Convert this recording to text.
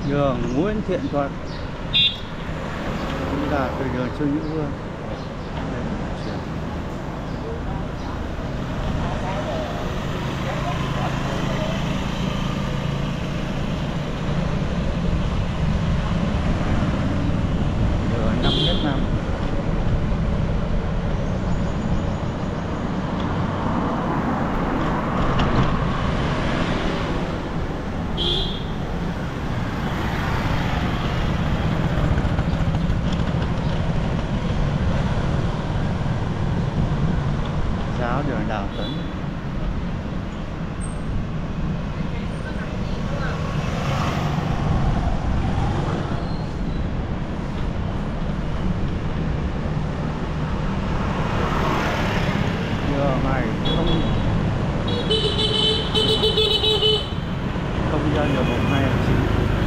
Đường Nguyễn Thiện Thuật, chúng ta từ đường Trương Nhữ Vương. Đây là chuyển. Đường 5m5. Giáo đường Đào Tấn. Đường này không dân được 12 tháng 9.